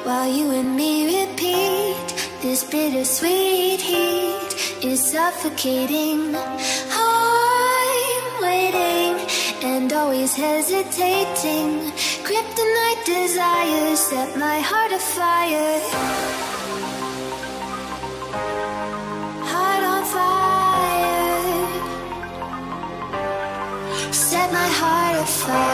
while you and me repeat. This bittersweet heat is suffocating. I'm waiting and always hesitating. Kryptonite desires set my heart afire. Heart on fire. Set my heart afire.